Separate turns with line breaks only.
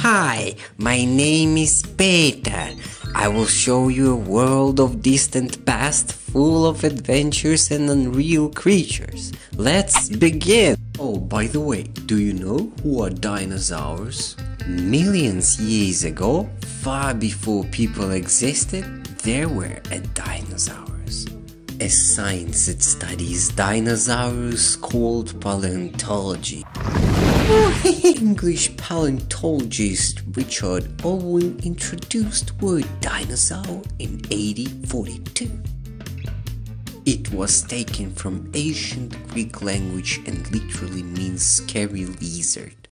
Hi, my name is Peter. I will show you a world of distant past full of adventures and unreal creatures. Let's begin! Oh, by the way, do you know who are dinosaurs? Millions years ago, far before people existed, there were dinosaurs. A science that studies dinosaurs called paleontology. English paleontologist Richard Owen introduced the word dinosaur in 1842. It was taken from ancient Greek language and literally means scary lizard.